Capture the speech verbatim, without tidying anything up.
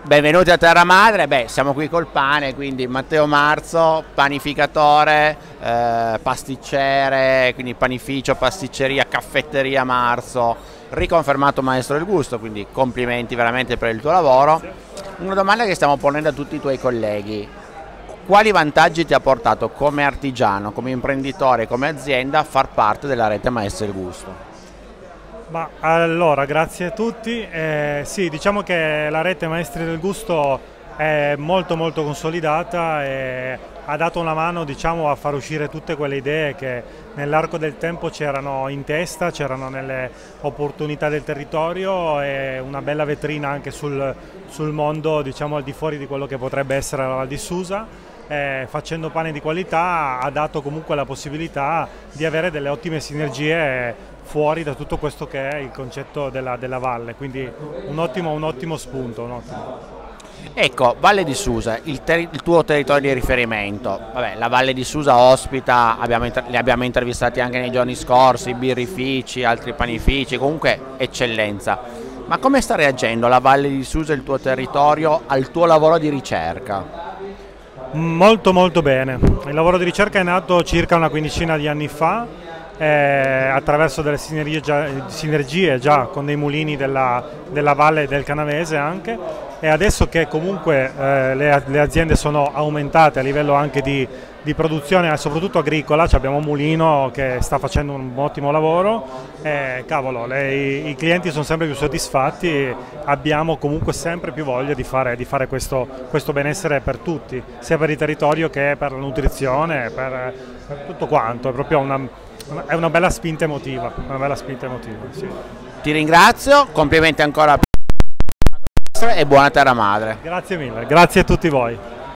Benvenuti a Terra Madre. Beh, siamo qui col pane, quindi Matteo Marzo, panificatore, eh, pasticcere, quindi panificio, pasticceria, caffetteria Marzo, riconfermato maestro del gusto, quindi complimenti veramente per il tuo lavoro. Una domanda che stiamo ponendo a tutti i tuoi colleghi: quali vantaggi ti ha portato come artigiano, come imprenditore, come azienda a far parte della rete Maestri del Gusto? Ma allora, grazie a tutti. Eh, sì, diciamo che la rete Maestri del Gusto è molto molto consolidata e ha dato una mano, diciamo, a far uscire tutte quelle idee che nell'arco del tempo c'erano in testa, c'erano nelle opportunità del territorio, e una bella vetrina anche sul, sul mondo, diciamo, al di fuori di quello che potrebbe essere la Val di Susa. Eh, facendo pane di qualità ha dato comunque la possibilità di avere delle ottime sinergie fuori da tutto questo che è il concetto della, della valle, quindi un ottimo, un ottimo spunto. Un ottimo. Ecco, Valle di Susa, il, il tuo territorio di riferimento. Vabbè, la Valle di Susa ospita, abbiamo, li abbiamo intervistati anche nei giorni scorsi, birrifici, altri panifici, comunque eccellenza. Ma come sta reagendo la Valle di Susa e il tuo territorio al tuo lavoro di ricerca? Molto molto bene. Il lavoro di ricerca è nato circa una quindicina di anni fa, eh, attraverso delle sinergie già, sinergie già con dei mulini della, della Valle del Canavese anche, e adesso che comunque eh, le, le aziende sono aumentate a livello anche di, di produzione, soprattutto agricola, abbiamo un mulino che sta facendo un ottimo lavoro, e cavolo, le, i, i clienti sono sempre più soddisfatti e abbiamo comunque sempre più voglia di fare, di fare questo, questo benessere per tutti, sia per il territorio che per la nutrizione, per, per tutto quanto. È proprio una, è una bella spinta emotiva, una bella spinta emotiva, sì. Ti ringrazio, complimenti ancora e buona Terra Madre. Grazie mille, grazie a tutti voi.